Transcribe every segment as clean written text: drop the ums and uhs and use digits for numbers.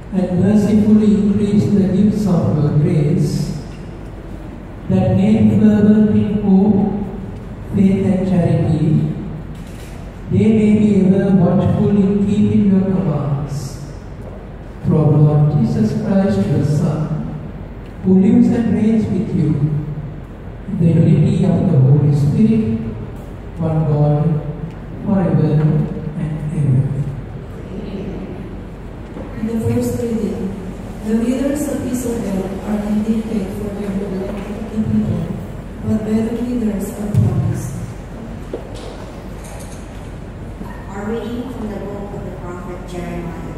and mercifully increase the gifts of your grace, that made fervent in hope, faith and charity, they may be ever watchful in keeping your commands. Through our Lord Jesus Christ, your Son, who lives and reigns with you, in the unity of the Holy Spirit, one God, forever and ever. In the first reading, the leaders of Israel are indicated for their neglect of the people, but better leaders are promised. A reading from the book of the prophet Jeremiah.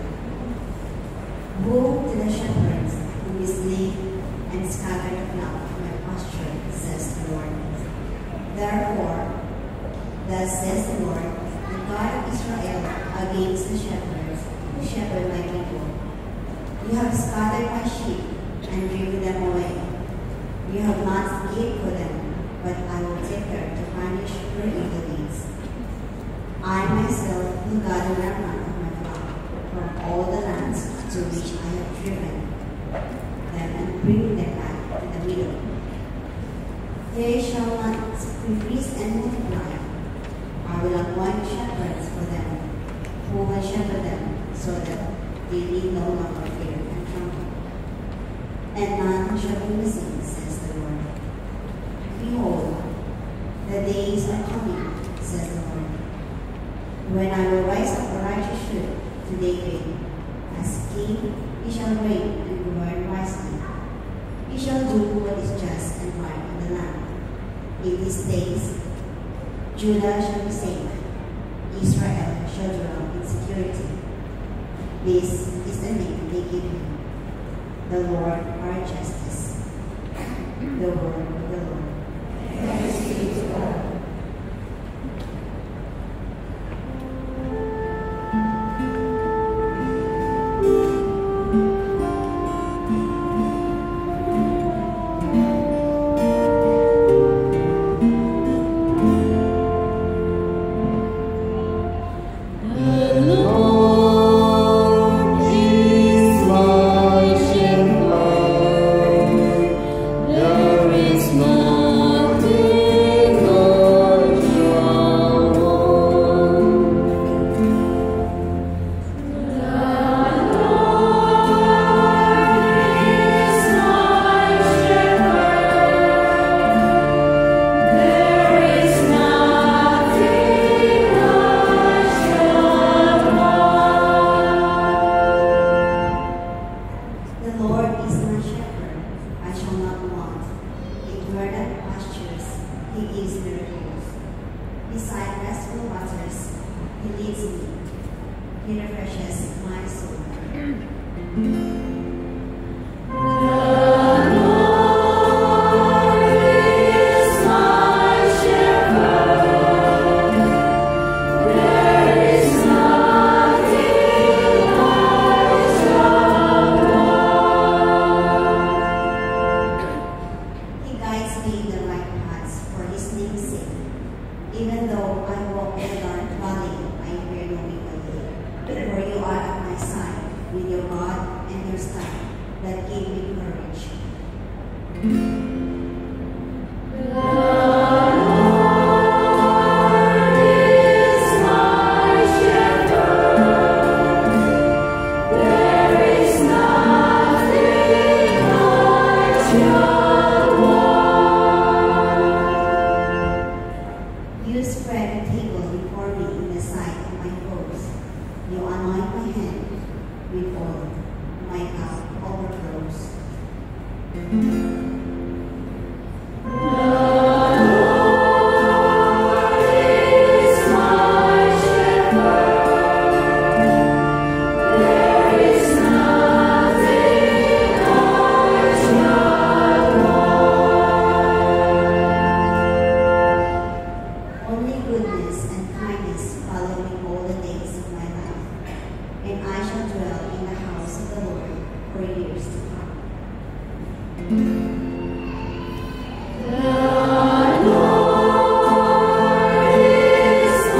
Woe to the shepherds who mislead and scatter the flock from their pasture, says the Lord. Therefore, thus says the Lord, the God of Israel, against the shepherds who shepherd my people. You have scattered my sheep and driven them away. You have not cared for them, but I will take care to punish your evil deeds. I myself will gather the remnant of my flock from all the lands to which I have driven them and bring them back to the middle. They shall not increase and multiply. I will appoint shepherds for them, who will shepherd them, so that they need no longer fear and tremble. And none shall be missing, says the Lord. Behold, the days are coming, says the Lord, when I will rise up a righteous shoot to David. As king, he shall reign and govern wisely. He shall do what is just and right in the land. In these days, Judah shall be safe. Israel shall dwell in security. This is the name they give him, the Lord our justice. The word of the Lord. Thanks be to God.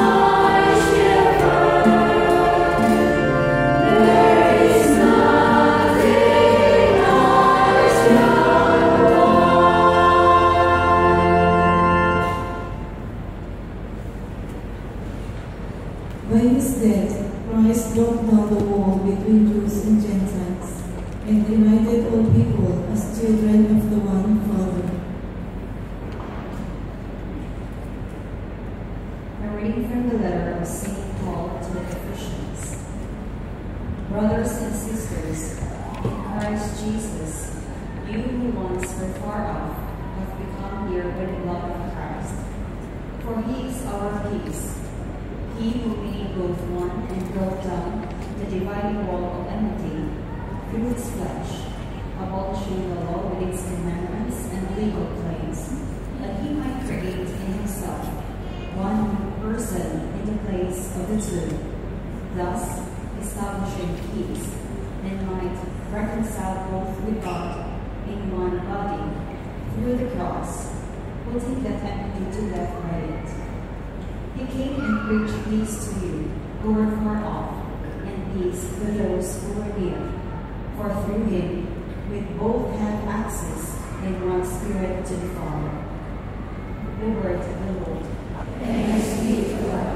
There is none these: he who made both one and broke down the dividing wall of enmity through his flesh, abolishing the law with its commandments and legal claims, that he might create in himself one new person in the place of the two, thus establishing peace, and might reconcile both with God in one body through the cross, putting the enmity to death by it. He came and preached peace to you who were far off, and peace to those who were near. For through him we both have access in one Spirit to the Father. The word of the Lord. Thanks be to God.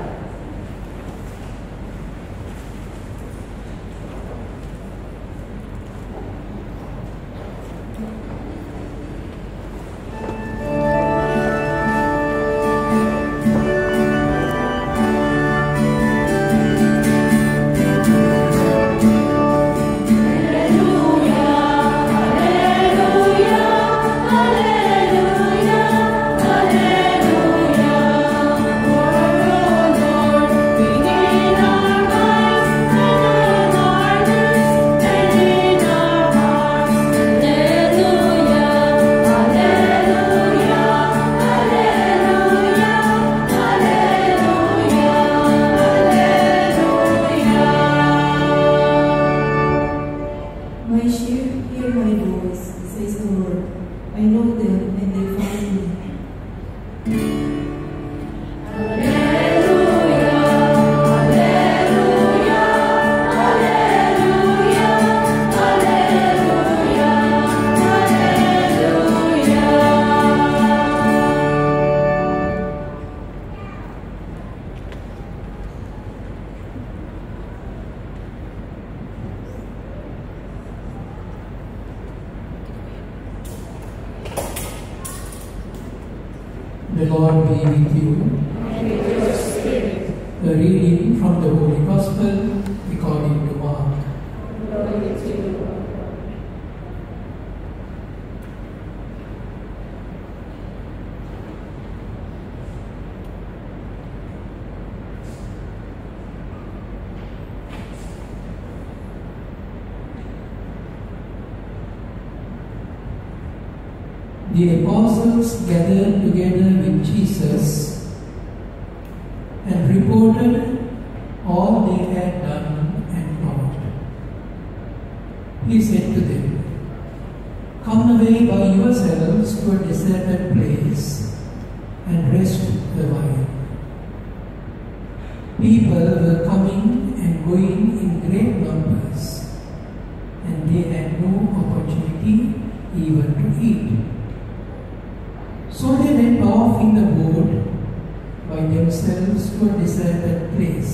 The Lord be with you. And with your spirit. A reading from the Holy Gospel according to Mark. Glory to you, Lord. The apostles gathered together with Jesus and reported all they had done and taught. He said to them, "Come away by yourselves to a deserted place and rest a while." People were coming and going in great numbers, and they had no opportunity even to eat. So they went off in the boat by themselves to a deserted place.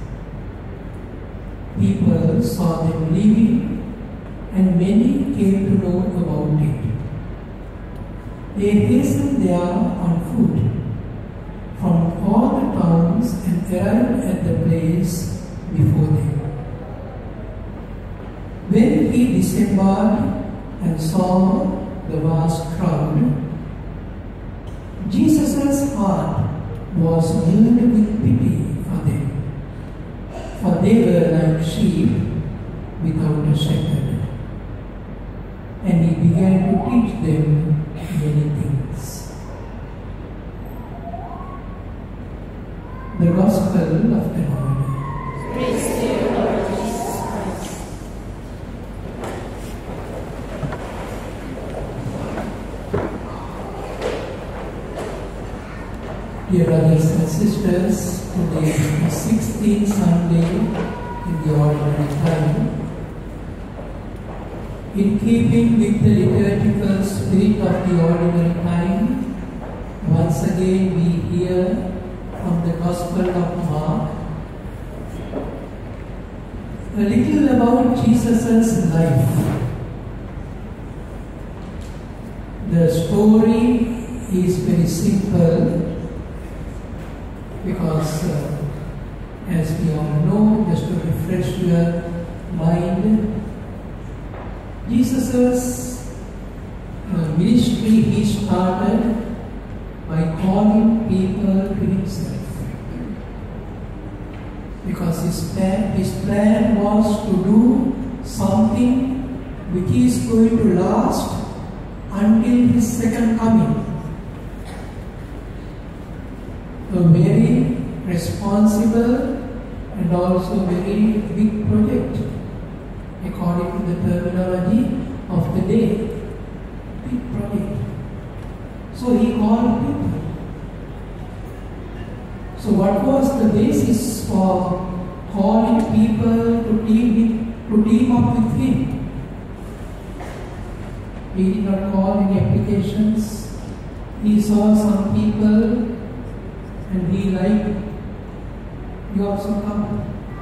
People saw them leaving, and many came to know about it. They hastened there on foot from all the towns and arrived at the place before them. When he disembarked and saw the vast crowd, Jesus' heart was moved with pity for them, for they were like sheep without a shepherd. And he began to teach them many things. The Gospel of the Lord. Praise to you, Lord Jesus Christ. Dear brothers and sisters, today is the 16th Sunday in the ordinary time. In keeping with the liturgical spirit of the ordinary time, once again we hear from the Gospel of Mark a little about Jesus' life. The story is very simple, because as we all know, just to refresh your mind, Jesus' ministry he started by calling people to himself. because his plan was to do something which is going to last until his second coming. A very responsible and also very big project, according to the terminology of the day. Big project. So he called people. So what was the basis for calling people to team up with him? He did not call any applications. He saw some people and he liked, you also come.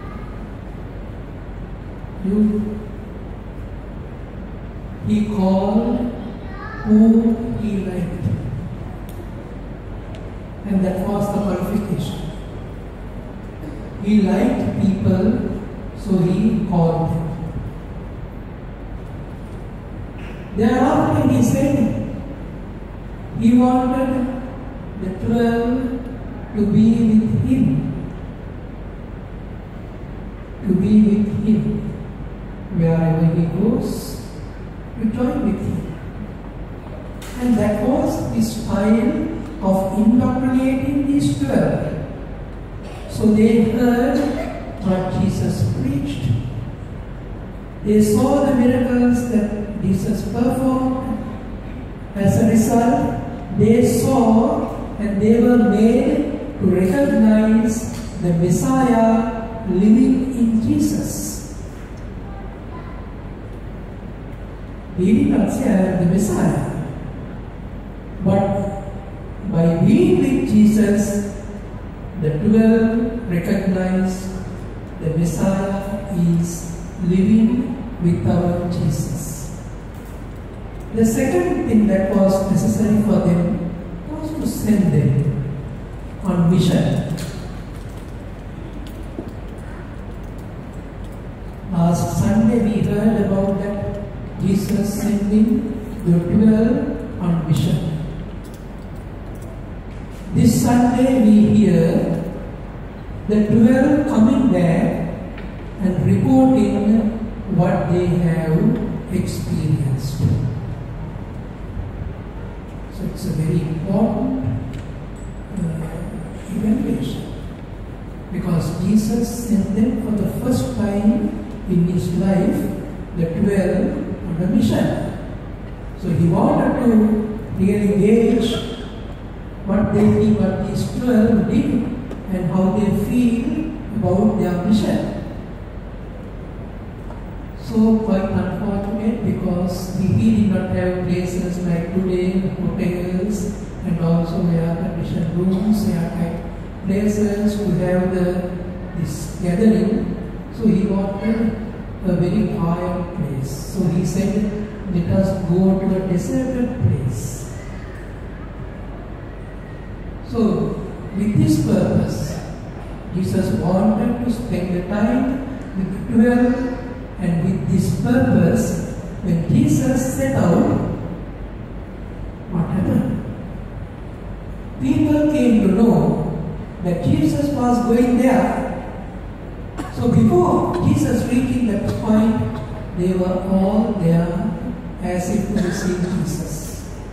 He called who he liked. And that was the qualification. He liked people, so he called them. Thereafter he said he wanted the 12 to be with him. To be with him. Wherever he goes, to join with him. And that was his style of indoctrinating these 12. So they heard what Jesus preached. They saw the miracles that Jesus performed. As a result, they saw and they were made to recognize the Messiah living in Jesus. He did not say, I am the Messiah. But by being with Jesus, the 12 recognized the Messiah is living with our Jesus. The second thing that was necessary for them was to send them on mission. Last Sunday we heard about that Jesus sending the 12 on mission. This Sunday we hear the 12 coming back and reporting what they have experienced. So it's a very important evaluation, because Jesus sent them for the first time in his life, the 12 on a mission. So he wanted to really gauge what these 12 did and how they feel about their mission. So quite unfortunate, because he did not have places like today, hotels, and also air conditioned rooms, airtight places to have this gathering. So he wanted a very quiet place. So he said, let us go to a deserted place. So, with this purpose, Jesus wanted to spend the time with the 12, and with this purpose, when Jesus set out, what happened? People came to know that Jesus was going there. So before Jesus reaching that point, they were all there as if to receive Jesus.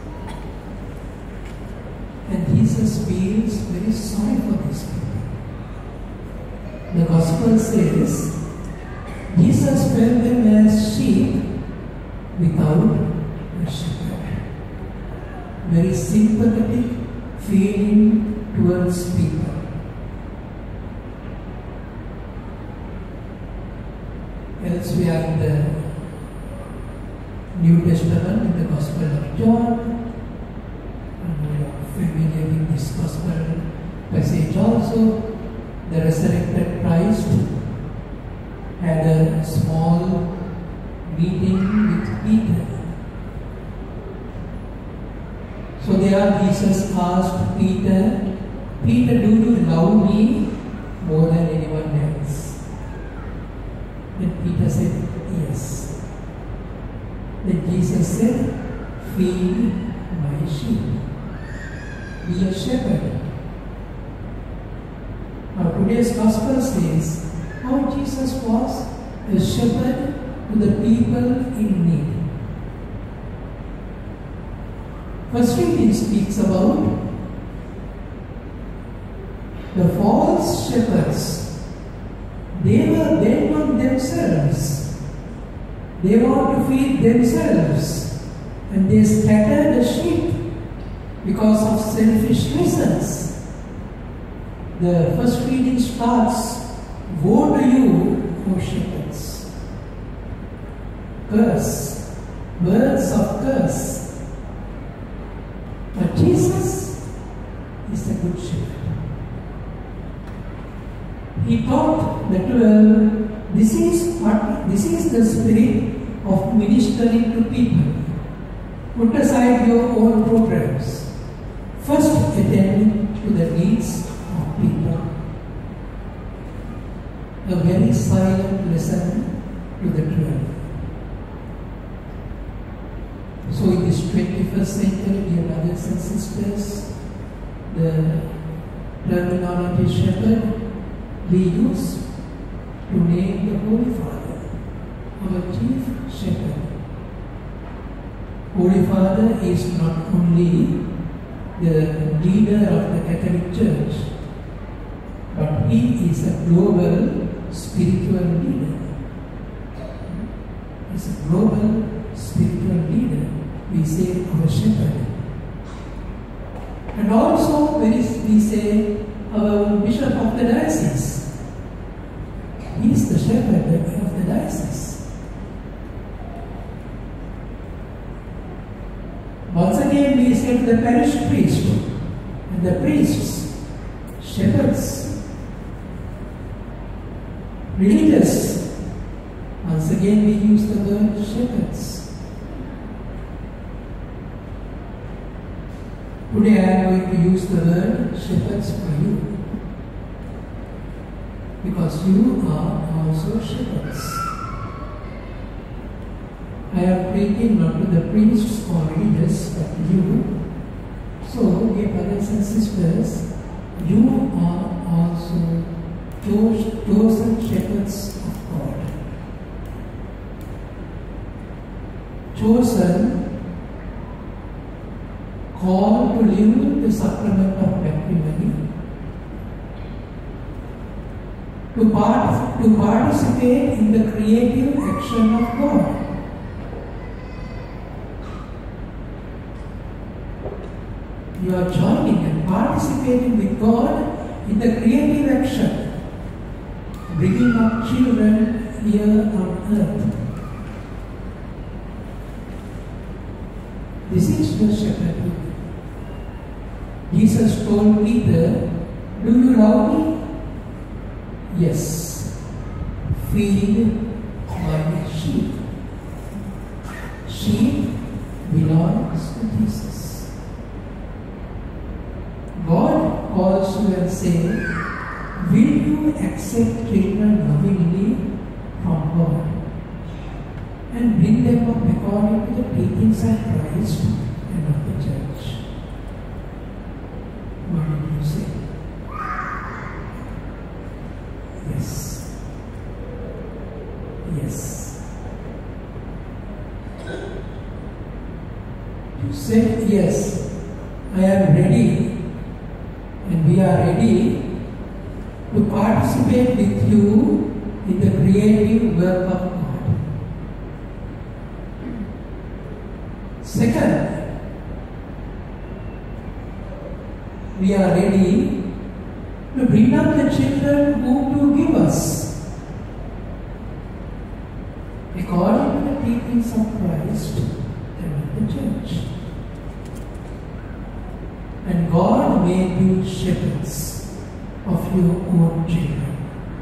And Jesus feels very sorry for these people. The Gospel says, Jesus felt them as sheep without a shepherd. Very sympathetic feeling towards people. Elsewhere in the New Testament, in the Gospel of John, and we are familiar with this Gospel passage also, the resurrected Christ had a small meeting with Peter. So there Jesus asked Peter, Peter, do you love me more than anyone else? And Peter said, yes. Then Jesus said, feed my sheep. Be a shepherd. Now today's Gospel says, how Jesus was a shepherd to the people in need. First reading speaks about the false shepherds. They were bent on themselves. They want to feed themselves, and they scatter the sheep because of selfish reasons. The first reading starts, "Woe to you, O shepherds! Curse, words of curse." But Jesus is a good shepherd. He taught the 12, this is the spirit of ministering to people. Put aside your own programs. First attend to the needs of people. A very silent lesson to the 12. So in this 21st century, dear brothers and sisters, the terminology shepherd we use to name the Holy Father, our chief shepherd. Holy Father is not only the leader of the Catholic Church, but he is a global spiritual leader. He's a global spiritual leader. We say our shepherd. And also we say our bishop of the diocese. He is the shepherd of the diocese. Once again we say to the parish priest and the priests, shepherds, religious. Once again we use the word shepherds. Today I am going to use the word shepherds for you, because you are also shepherds. I am preaching not to the priests or religious, but to you. So, dear brothers and sisters, you are also chosen shepherds of God. Chosen, called to live the sacrament of matrimony, to participate in the creative action of God. You are joining and participating with God in the creative action, bringing up children here on earth. This is the shepherdhood. Jesus told Peter, "Do you love me?" "Yes." "Feed my sheep." Sheep belongs to Jesus. God calls you and says, "Will you accept children lovingly from God and bring them up according to the teachings of Christ and of the Church?" What did you say? Yes. Yes. You said, "Yes, I am ready," and we are ready to participate with you in the creative work of God. Second, we are ready to bring up the children whom you give us according to the teachings of Christ and of the Church. And God made you shepherds of your own children.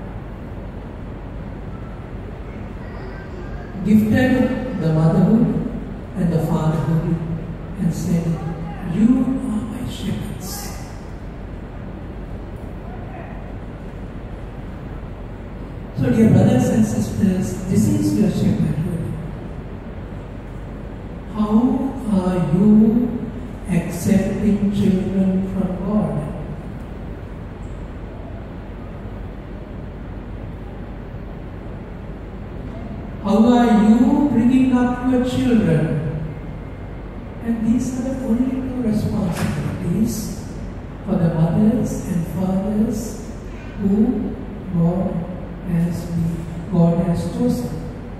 Gifted the motherhood and the fatherhood and said, "You are my shepherds." So dear brothers and sisters, this is your shepherdhood. How are you accepting children from God? children. And these are the only two responsibilities for the mothers and fathers who God has chosen.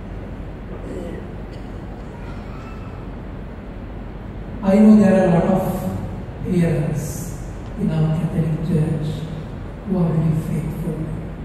I know there are a lot of parents in our Catholic Church who are very faithful.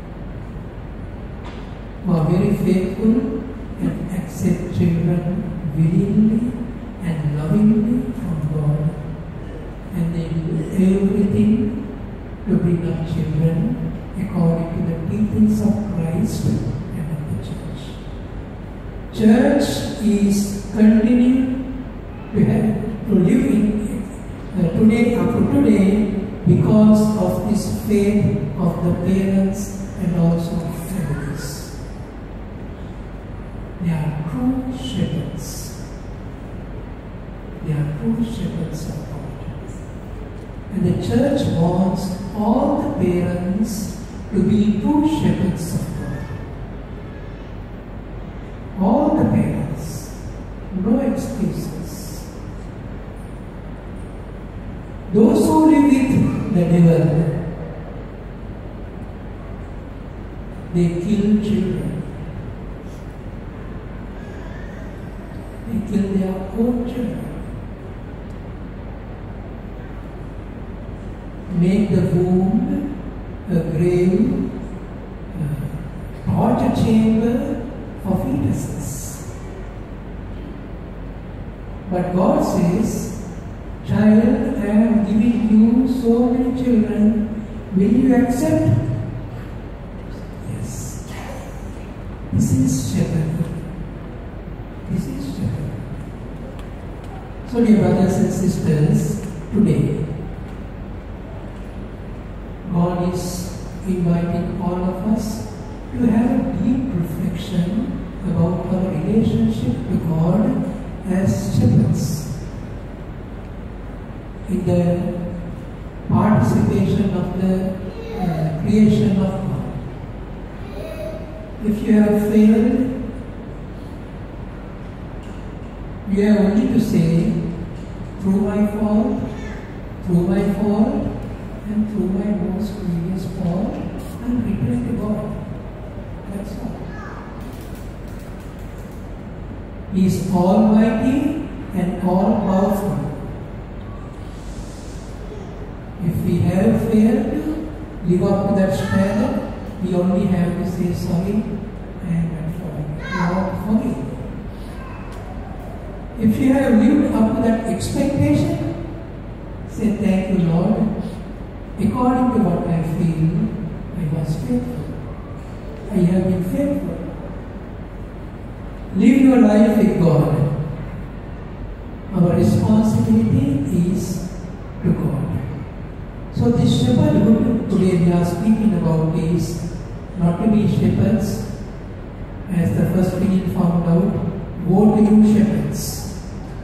Who are very faithful and accept children willingly and lovingly from God. And they do everything to bring up children according to the teachings of Christ and of the Church. Church is continuing to live in today after today because of this faith of the parents and also families. They are true shepherds. They are true shepherds of God. And the Church wants all the parents to be true shepherds of God. All the parents, no excuses. Those who live with the devil, they kill children. They kill their own children. Make the womb a grave, torture chamber for fetuses. But God says, child, I am giving you so many children. Will you accept? Yes. This is shepherdhood. This is shepherdhood. So, dear brothers and sisters, today, God is inviting all of us to have a deep reflection about our relationship to God as shepherds. In the participation of the creation of God. If you have failed, you have only to say, through my fault, and through my most grievous fault, and return to God. That's all. He is almighty and all powerful. If we have failed to live up to that standard, we only have to say sorry and forgive. If you have lived up to that expectation, say thank you, Lord. According to what I feel, I was faithful. I have been faithful. Live your life with God. Our responsibility is to God. So this shepherdhood today we are speaking about is not to be shepherds, as the first reading found out, woe to you shepherds,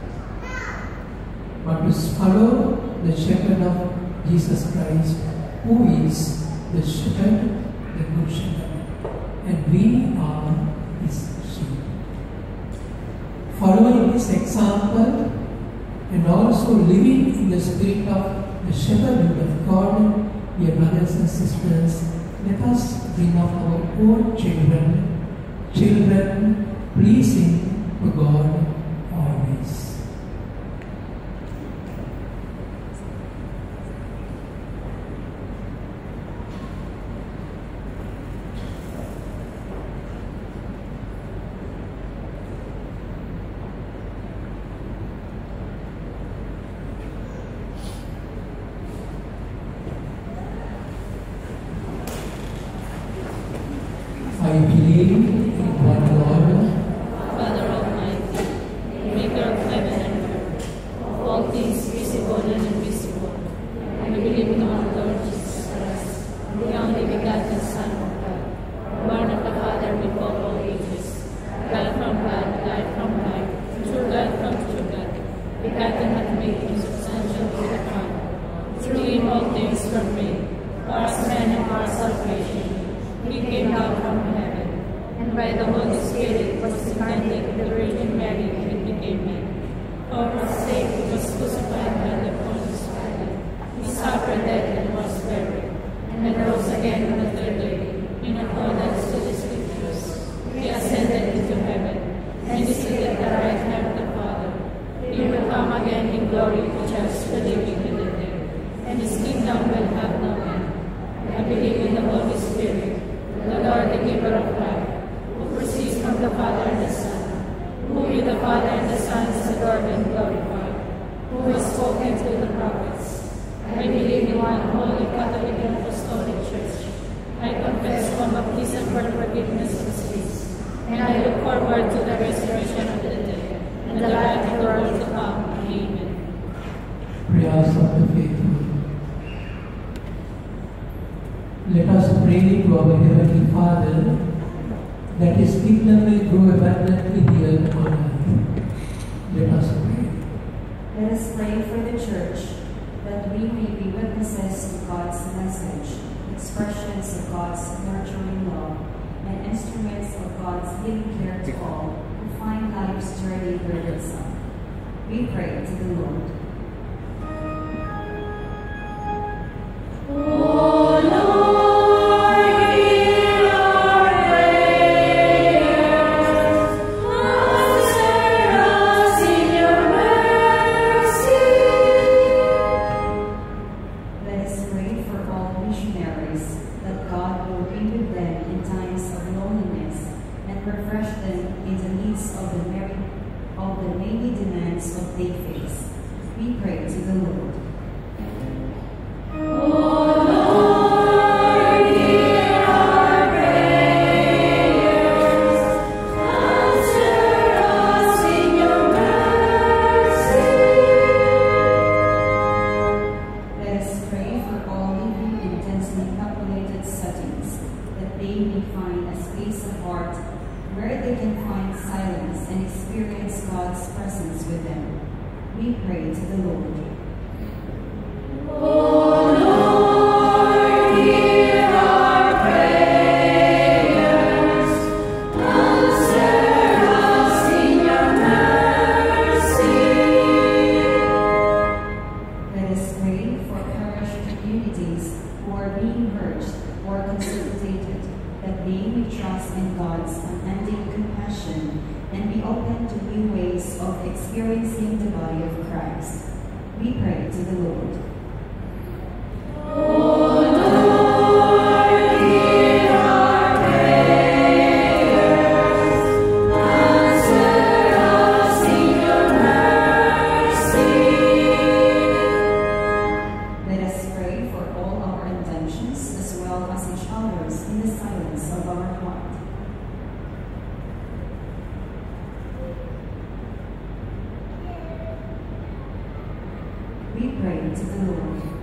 but to follow the shepherd of Jesus Christ, who is the shepherd, the good shepherd, and we are his sheep. Following his example and also living in the spirit of the shepherdhood of God, dear brothers and sisters, let us bring up our own children pleasing to God always. I believe in one Lord, Father Almighty, maker of heaven and earth, of all things visible and invisible. I believe in our Lord Jesus Christ, the only begotten Son of God, born of the Father before all ages, God from God, God from God, true God from true God, begotten and made insubstantial to the Father. Through him all things were made, for us men and for our salvation. He came down from heaven, and by the Holy Spirit was incarnate of the Virgin Mary and glory which has the living and the dead, and his kingdom will have no end. I believe in the Holy Spirit, the Lord, the giver of life, who proceeds from the Father and the Son, who with the Father and the Son is adored and glorified, who has spoken to the prophets. I believe in one holy Catholic and Apostolic Church. I confess one baptism for the forgiveness of sins, and I look forward to the resurrection of the dead and the life of the world to come. Amen. Prayers of the faithful. Let us pray to our Heavenly Father that His kingdom may grow abundantly here on earth. Let us pray. Let us pray for the Church, that we may be witnesses of God's message, expressions of God's nurturing love, and instruments of God's healing care to all who find life's journey burdensome. We pray to the Lord. We pray to the Lord.